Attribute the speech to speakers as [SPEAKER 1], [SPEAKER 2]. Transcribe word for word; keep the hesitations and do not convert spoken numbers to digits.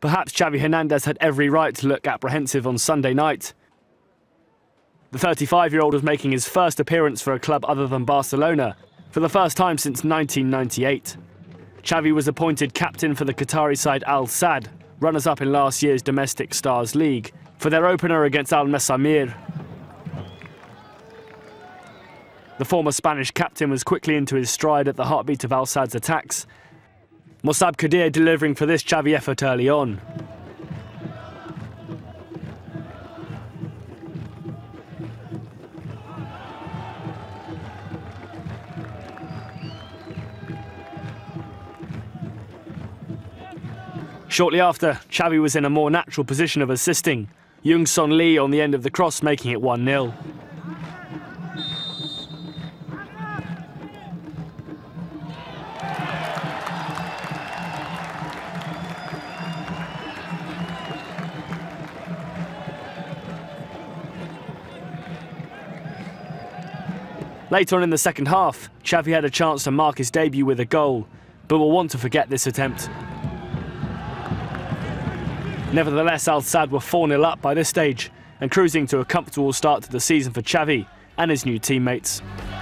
[SPEAKER 1] Perhaps Xavi Hernandez had every right to look apprehensive on Sunday night. The thirty-five-year-old was making his first appearance for a club other than Barcelona for the first time since nineteen ninety-eight. Xavi was appointed captain for the Qatari side Al-Sadd, runners-up in last year's domestic Stars League, for their opener against Al-Mesaimeer. The former Spanish captain was quickly into his stride at the heartbeat of Al-Sadd's attacks, Mossab Kadir delivering for this Xavi effort early on. Shortly after, Xavi was in a more natural position of assisting, Young Son Lee on the end of the cross making it one nil. Later on in the second half, Xavi had a chance to mark his debut with a goal, but will want to forget this attempt. Nevertheless, Al-Sadd were four nil up by this stage and cruising to a comfortable start to the season for Xavi and his new teammates.